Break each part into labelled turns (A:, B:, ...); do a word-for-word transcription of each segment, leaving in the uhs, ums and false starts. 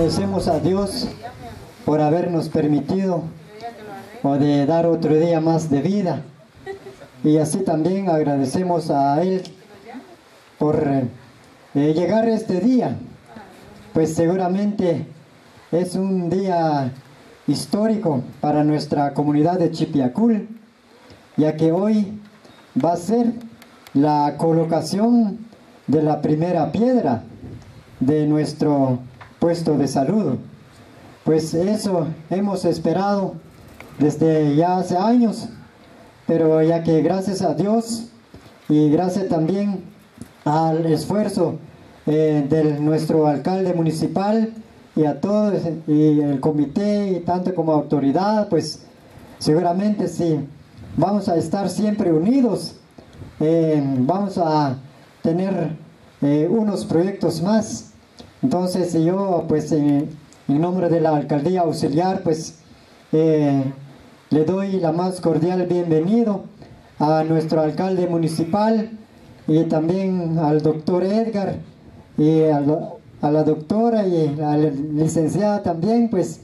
A: agradecemos a Dios por habernos permitido o de dar otro día más de vida. Y así también agradecemos a Él por eh, llegar a este día. Pues seguramente es un día histórico para nuestra comunidad de Chipiacul, ya que hoy va a ser la colocación de la primera piedra de nuestro puesto de salud. Pues eso hemos esperado desde ya hace años, pero ya que gracias a Dios y gracias también al esfuerzo eh, de nuestro alcalde municipal y a todos y el comité y tanto como autoridad, pues seguramente sí vamos a estar siempre unidos, eh, vamos a tener eh, unos proyectos más. Entonces yo pues eh, en nombre de la alcaldía auxiliar pues eh, le doy la más cordial bienvenido a nuestro alcalde municipal y también al doctor Edgar y a, lo, a la doctora y a la licenciada también. Pues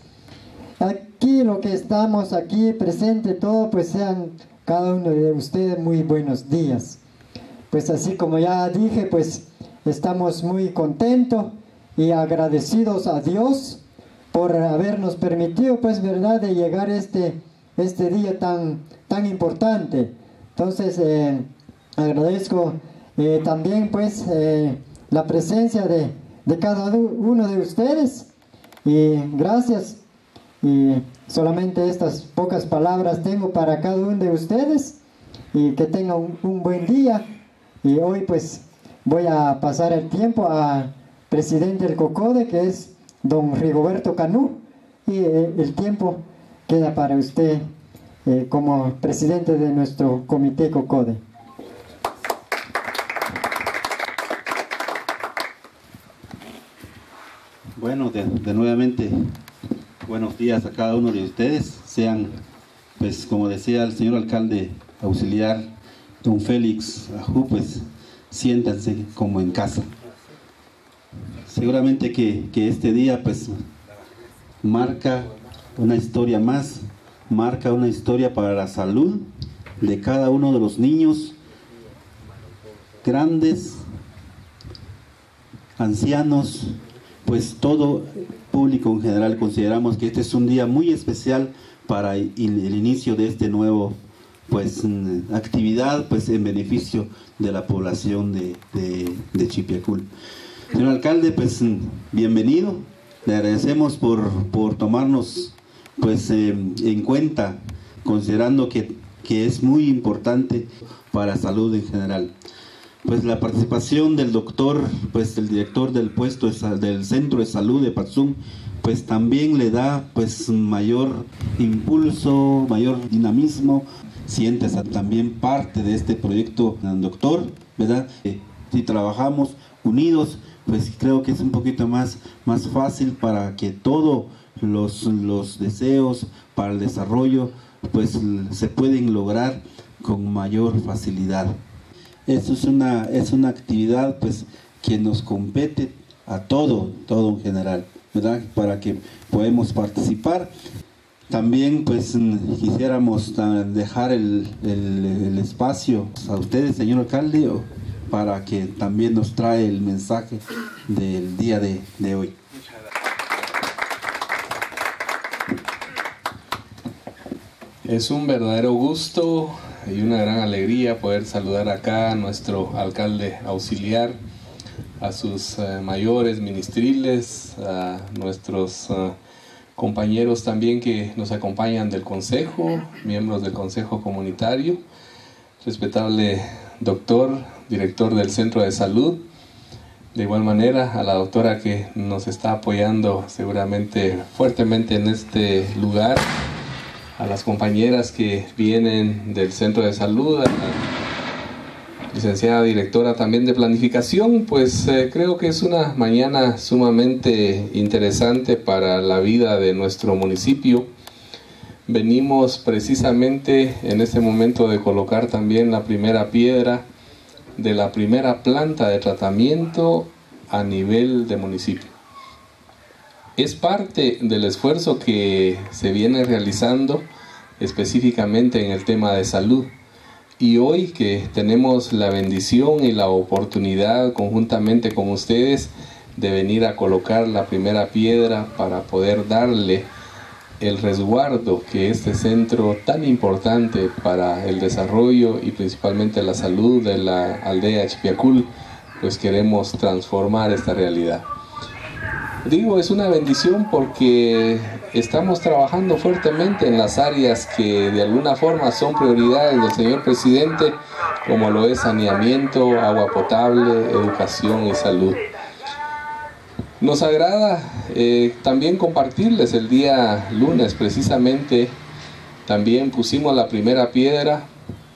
A: aquí lo que estamos aquí presente todo, pues sean cada uno de ustedes muy buenos días. Pues así como ya dije, pues estamos muy contentos y agradecidos a Dios por habernos permitido, pues verdad, de llegar este este día tan tan importante. Entonces eh, agradezco eh, también pues eh, la presencia de, de cada uno de ustedes y gracias, y solamente estas pocas palabras tengo para cada uno de ustedes y que tengan un, un buen día. Y hoy pues voy a pasar el tiempo al presidente del COCODE, que es don Rigoberto Canú, y eh, el tiempo queda para usted eh, como presidente de nuestro comité COCODE.
B: Bueno, de, de nuevamente, buenos días a cada uno de ustedes. Sean, pues como decía el señor alcalde auxiliar, don Félix Ajú, pues siéntanse como en casa. Seguramente que, que este día pues marca una historia más, marca una historia para la salud de cada uno de los niños, grandes, ancianos, pues todo público en general. Consideramos que este es un día muy especial para el, el inicio de este nuevo pues actividad pues en beneficio de la población de, de, de Chipiacul. Señor alcalde, pues bienvenido. Le agradecemos por, por tomarnos pues eh, en cuenta, considerando que, que es muy importante para la salud en general. Pues la participación del doctor, pues el director del puesto de, del centro de salud de Patzum, pues también le da pues mayor impulso, mayor dinamismo. Siéntese también parte de este proyecto, doctor, ¿verdad? Eh, si trabajamos unidos, pues creo que es un poquito más, más fácil para que todos los, los deseos para el desarrollo pues se pueden lograr con mayor facilidad. Eso es una, es una actividad pues que nos compete a todo, todo en general, ¿verdad? Para que podamos participar. También pues quisiéramos dejar el, el, el espacio a ustedes, señor alcalde, para que también nos trae el mensaje del día de, de hoy.
C: Es un verdadero gusto y una gran alegría poder saludar acá a nuestro alcalde auxiliar, a sus uh, mayores ministriles, a nuestros uh, compañeros también que nos acompañan del consejo, miembros del consejo comunitario, respetable doctor, director del centro de salud, de igual manera a la doctora que nos está apoyando seguramente fuertemente en este lugar, a las compañeras que vienen del centro de salud, a la licenciada directora también de planificación. Pues eh, creo que es una mañana sumamente interesante para la vida de nuestro municipio. Venimos precisamente en este momento de colocar también la primera piedra de la primera planta de tratamiento a nivel de municipio. es parte del esfuerzo que se viene realizando específicamente en el tema de salud. Y hoy que tenemos la bendición y la oportunidad conjuntamente con ustedes de venir a colocar la primera piedra para poder darle el resguardo que este centro tan importante para el desarrollo y principalmente la salud de la aldea Chipiacul, pues queremos transformar esta realidad. Digo, es una bendición porque estamos trabajando fuertemente en las áreas que de alguna forma son prioridades del señor presidente, como lo es saneamiento, agua potable, educación y salud. Nos agrada eh, también compartirles el día lunes, precisamente, también pusimos la primera piedra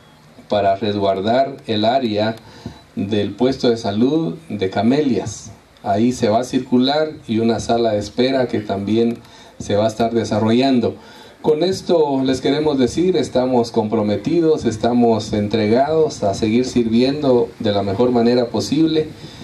C: para resguardar el área del puesto de salud de Camelias. Ahí se va a circular y una sala de espera que también se va a estar desarrollando. Con esto les queremos decir, estamos comprometidos, estamos entregados a seguir sirviendo de la mejor manera posible.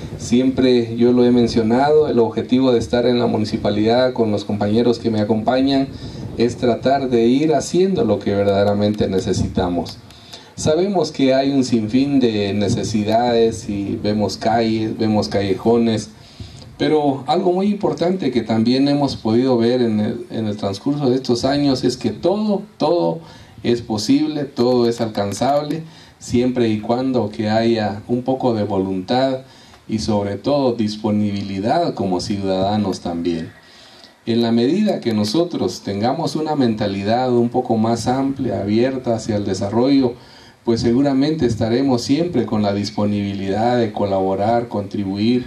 C: Siempre yo lo he mencionado, el objetivo de estar en la municipalidad con los compañeros que me acompañan es tratar de ir haciendo lo que verdaderamente necesitamos. Sabemos que hay un sinfín de necesidades y vemos calles, vemos callejones, pero algo muy importante que también hemos podido ver en el, en el transcurso de estos años es que todo, todo es posible, todo es alcanzable, siempre y cuando que haya un poco de voluntad y sobre todo disponibilidad como ciudadanos también. En la medida que nosotros tengamos una mentalidad un poco más amplia, abierta hacia el desarrollo, pues seguramente estaremos siempre con la disponibilidad de colaborar, contribuir,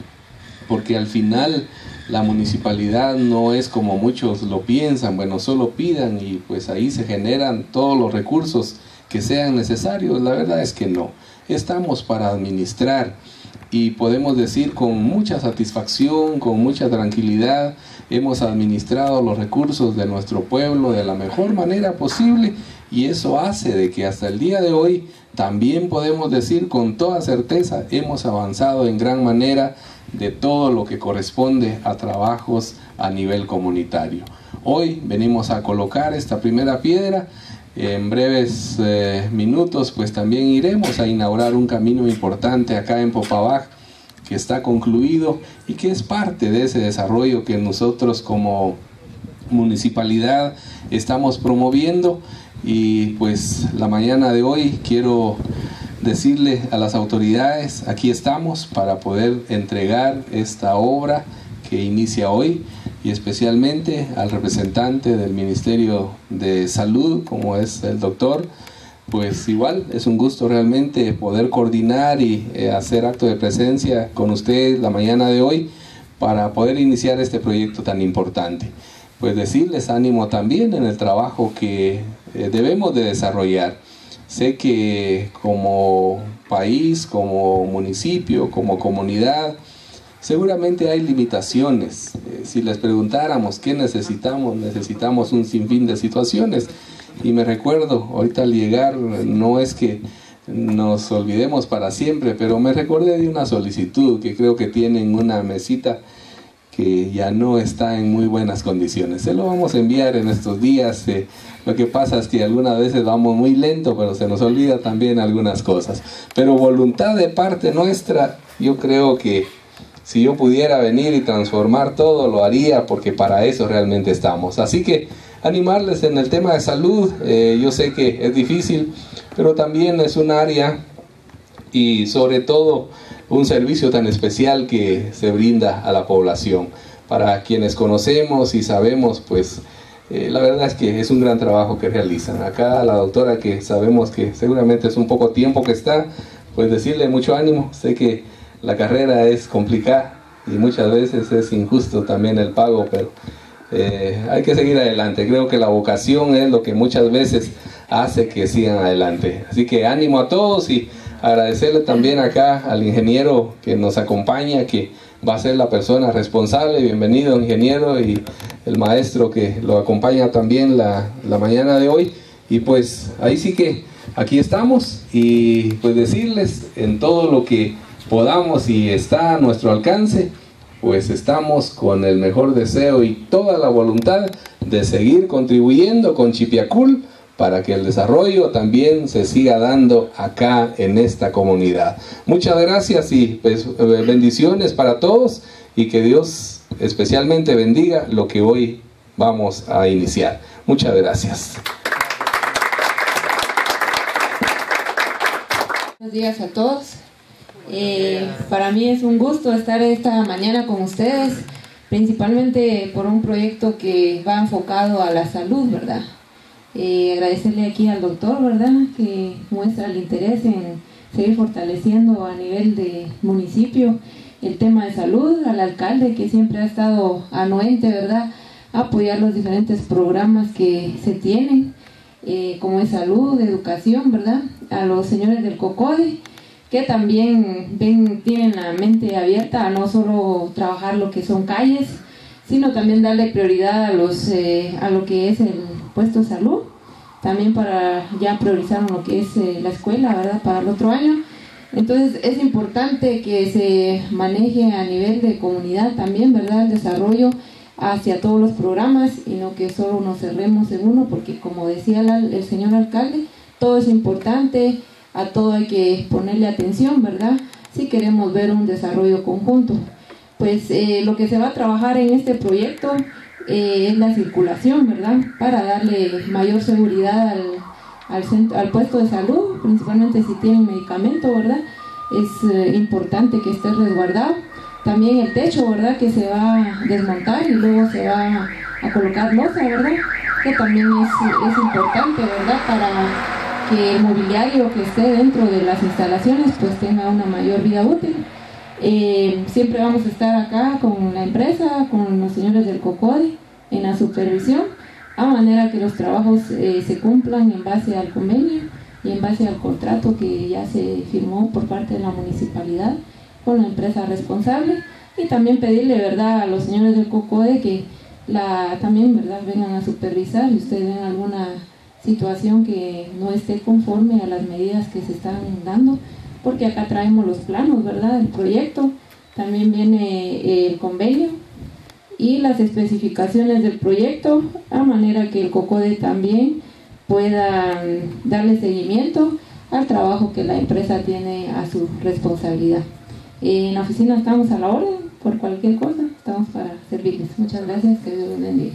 C: porque al final la municipalidad no es como muchos lo piensan, bueno, solo pidan y pues ahí se generan todos los recursos que sean necesarios. La verdad es que no, estamos para administrar y podemos decir con mucha satisfacción, con mucha tranquilidad, hemos administrado los recursos de nuestro pueblo de la mejor manera posible y eso hace de que hasta el día de hoy también podemos decir con toda certeza hemos avanzado en gran manera de todo lo que corresponde a trabajos a nivel comunitario. Hoy venimos a colocar esta primera piedra. En breves eh, minutos pues también iremos a inaugurar un camino importante acá en Popabaj que está concluido y que es parte de ese desarrollo que nosotros como municipalidad estamos promoviendo. Y pues la mañana de hoy quiero decirle a las autoridades, aquí estamos para poder entregar esta obra que inicia hoy y especialmente al representante del Ministerio de Salud, como es el doctor, pues igual es un gusto realmente poder coordinar y eh, hacer acto de presencia con ustedes la mañana de hoy para poder iniciar este proyecto tan importante. Pues decirles ánimo también en el trabajo que eh, debemos de desarrollar. Sé que como país, como municipio, como comunidad, seguramente hay limitaciones. Eh, si les preguntáramos qué necesitamos, necesitamos un sinfín de situaciones. Y me recuerdo, ahorita al llegar, no es que nos olvidemos para siempre, pero me recordé de una solicitud que creo que tienen una mesita que ya no está en muy buenas condiciones. Se lo vamos a enviar en estos días. Eh, lo que pasa es que algunas veces vamos muy lento, pero se nos olvida también algunas cosas. Pero voluntad de parte nuestra, yo creo que si yo pudiera venir y transformar todo, lo haría, porque para eso realmente estamos. Así que animarles en el tema de salud. Eh, yo sé que es difícil, pero también es un área y sobre todo un servicio tan especial que se brinda a la población. Para quienes conocemos y sabemos, pues eh, la verdad es que es un gran trabajo que realizan. Acá la doctora, que sabemos que seguramente es un poco tiempo que está, pues decirle mucho ánimo. Sé que la carrera es complicada y muchas veces es injusto también el pago, pero eh, hay que seguir adelante. Creo que la vocación es lo que muchas veces hace que sigan adelante. Así que ánimo a todos y agradecerle también acá al ingeniero que nos acompaña, que va a ser la persona responsable. Bienvenido, ingeniero, y el maestro que lo acompaña también la, la mañana de hoy. Y pues ahí sí que aquí estamos y pues decirles en todo lo que podamos y está a nuestro alcance, pues estamos con el mejor deseo y toda la voluntad de seguir contribuyendo con Chipiacul para que el desarrollo también se siga dando acá en esta comunidad. Muchas gracias y pues, bendiciones para todos, y que Dios especialmente bendiga lo que hoy vamos a iniciar. Muchas gracias.
D: Buenos días a todos. Eh, para mí es un gusto estar esta mañana con ustedes, principalmente por un proyecto que va enfocado a la salud, ¿verdad? Eh, agradecerle aquí al doctor, ¿verdad?, que muestra el interés en seguir fortaleciendo a nivel de municipio el tema de salud, al alcalde que siempre ha estado anuente, ¿verdad?, a apoyar los diferentes programas que se tienen, eh, como es salud, educación, ¿verdad?, a los señores del COCODE, que también ven, tienen la mente abierta a no solo trabajar lo que son calles, sino también darle prioridad a, los, eh, a lo que es el puesto de salud, también para ya priorizar lo que es eh, la escuela, ¿verdad?, para el otro año. Entonces es importante que se maneje a nivel de comunidad también, ¿verdad?, el desarrollo hacia todos los programas, y no que solo nos cerremos en uno, porque como decía la, el señor alcalde, todo es importante, a todo hay que ponerle atención, ¿verdad?, si queremos ver un desarrollo conjunto. Pues eh, lo que se va a trabajar en este proyecto eh, es la circulación, ¿verdad?, para darle mayor seguridad al, al, centro, al puesto de salud, principalmente si tienen medicamento, ¿verdad?, es eh, importante que esté resguardado. También el techo, ¿verdad?, que se va a desmontar y luego se va a colocar losa, ¿verdad?, que también es, es importante, ¿verdad?, para que el mobiliario que esté dentro de las instalaciones pues tenga una mayor vida útil. Eh, siempre vamos a estar acá con la empresa, con los señores del COCODE en la supervisión, a manera que los trabajos eh, se cumplan en base al convenio y en base al contrato que ya se firmó por parte de la municipalidad con la empresa responsable. Y también pedirle, ¿verdad?, a los señores del COCODE que la, también, ¿verdad?, vengan a supervisar y ustedes ven alguna situación que no esté conforme a las medidas que se están dando, porque acá traemos los planos, ¿verdad?, del proyecto, también viene el convenio y las especificaciones del proyecto, a manera que el COCODE también pueda darle seguimiento al trabajo que la empresa tiene a su responsabilidad. En la oficina estamos a la orden, por cualquier cosa, estamos para servirles. Muchas gracias, que Dios los bendiga.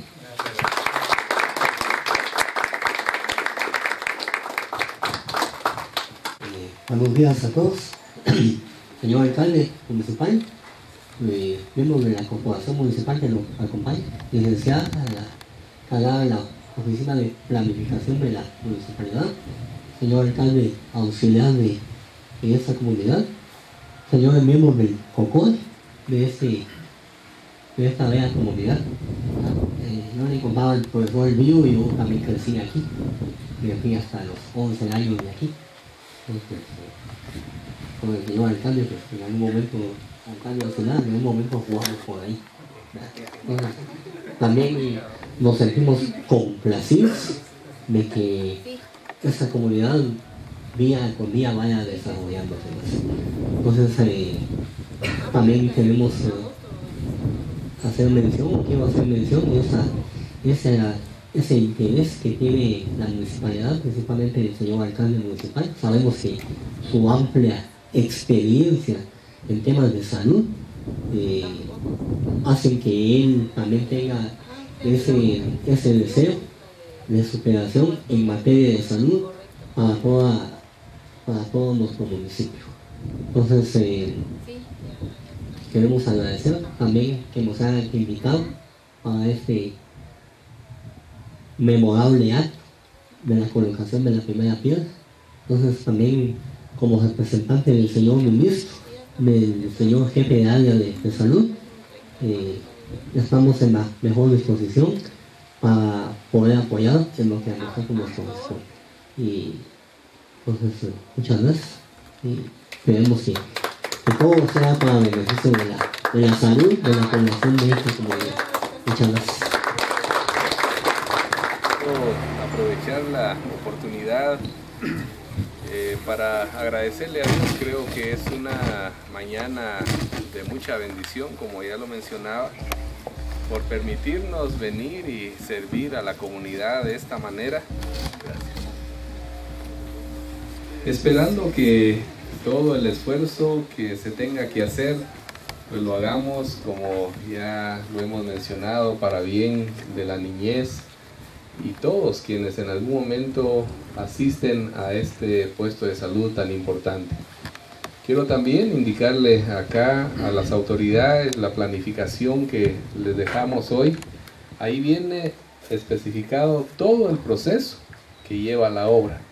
E: Buenos días a todos. Señor alcalde municipal, eh, miembros de la corporación municipal que nos acompaña, licenciada a la, a la oficina de planificación de la municipalidad, señor alcalde auxiliar de, de esta comunidad, señores miembros del COCODE de, este, de esta bella comunidad. Eh, no le contaba el profesor El Vivo, y yo también crecí aquí, de aquí hasta los once años de aquí. Entonces, con el señor alcalde, pues en algún momento, alcalde nacional, en algún momento jugamos por ahí. Entonces, también nos sentimos complacidos de que esta comunidad día con día vaya desarrollándose más. Entonces, eh, también queremos eh, hacer mención, quiero hacer mención de esa, esa ese interés que tiene la municipalidad, principalmente el señor alcalde municipal. Sabemos que su amplia experiencia en temas de salud eh, hacen que él también tenga ese, ese deseo de superación en materia de salud para, toda, para todo nuestro municipio. Entonces eh, queremos agradecer también que nos hayan invitado a este memorable acto de la colocación de la primera piedra. Entonces también como representante del señor ministro, del señor jefe de área de, de salud, eh, estamos en la mejor disposición para poder apoyar en lo que a nosotros nos corresponde. Y entonces eh, muchas gracias, y esperemos que, que todo sea para el beneficio de la, de la salud de la población de esta comunidad. Muchas gracias.
C: Aprovechar la oportunidad Eh, para agradecerle a Dios, creo que es una mañana de mucha bendición, como ya lo mencionaba, por permitirnos venir y servir a la comunidad de esta manera. Gracias. Esperando que todo el esfuerzo que se tenga que hacer, pues lo hagamos, como ya lo hemos mencionado, para bien de la niñez y todos quienes en algún momento asisten a este puesto de salud tan importante. Quiero también indicarles acá a las autoridades la planificación que les dejamos hoy. Ahí viene especificado todo el proceso que lleva la obra.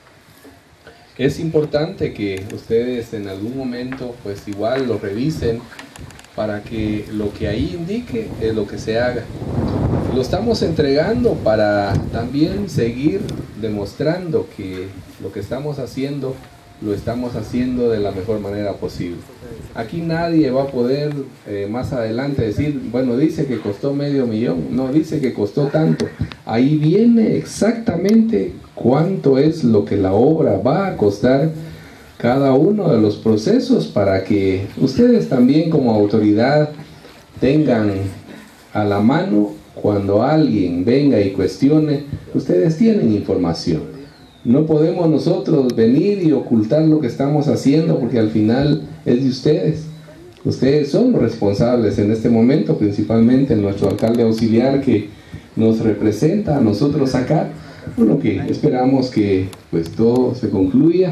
C: Es importante que ustedes en algún momento pues igual lo revisen para que lo que ahí indique es lo que se haga. Lo estamos entregando para también seguir demostrando que lo que estamos haciendo, lo estamos haciendo de la mejor manera posible. Aquí nadie va a poder eh, más adelante decir, bueno, dice que costó medio millón, no, dice que costó tanto. Ahí viene exactamente cuánto es lo que la obra va a costar, cada uno de los procesos, para que ustedes también como autoridad tengan a la mano cuando alguien venga y cuestione, ustedes tienen información. No podemos nosotros venir y ocultar lo que estamos haciendo, porque al final es de ustedes. Ustedes son los responsables en este momento, principalmente nuestro alcalde auxiliar que nos representa a nosotros acá. Bueno, que esperamos que pues todo se concluya,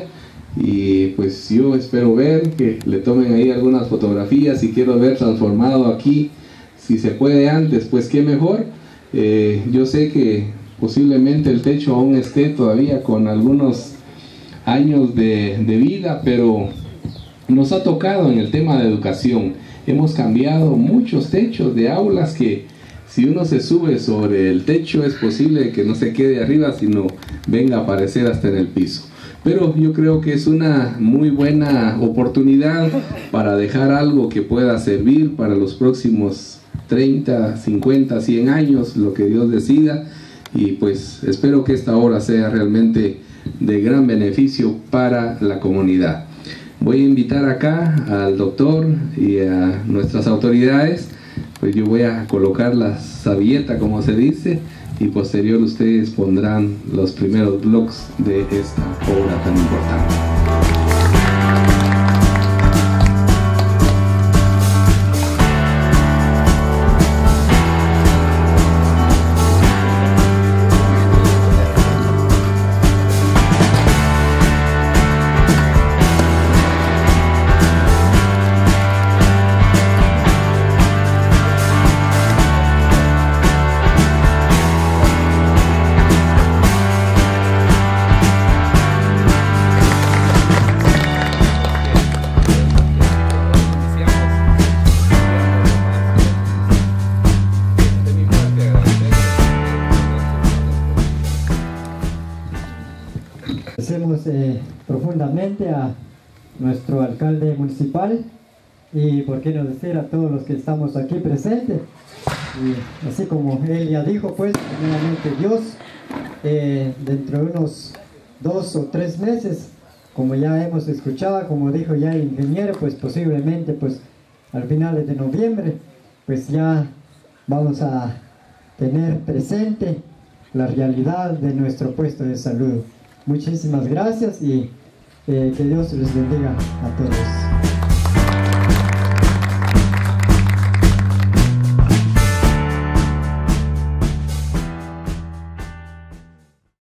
C: y pues yo espero ver que le tomen ahí algunas fotografías y quiero ver transformado aquí, si se puede antes, pues qué mejor. Eh, yo sé que posiblemente el techo aún esté todavía con algunos años de, de vida, pero nos ha tocado en el tema de educación. Hemos cambiado muchos techos de aulas que si uno se sube sobre el techo es posible que no se quede arriba, sino venga a aparecer hasta en el piso. Pero yo creo que es una muy buena oportunidad para dejar algo que pueda servir para los próximos treinta, cincuenta, cien años, lo que Dios decida. Y pues espero que esta obra sea realmente de gran beneficio para la comunidad. Voy a invitar acá al doctor y a nuestras autoridades. Pues yo voy a colocar la servilleta, como se dice, y posterior ustedes pondrán los primeros bloques de esta obra tan importante.
A: Agradecemos eh, profundamente a nuestro alcalde municipal y, por qué no decir, a todos los que estamos aquí presentes. Y así como él ya dijo, pues, primeramente Dios, eh, dentro de unos dos o tres meses, como ya hemos escuchado, como dijo ya el ingeniero, pues posiblemente pues al finales de noviembre, pues ya vamos a tener presente la realidad de nuestro puesto de salud. Muchísimas gracias y eh, que Dios les bendiga a todos.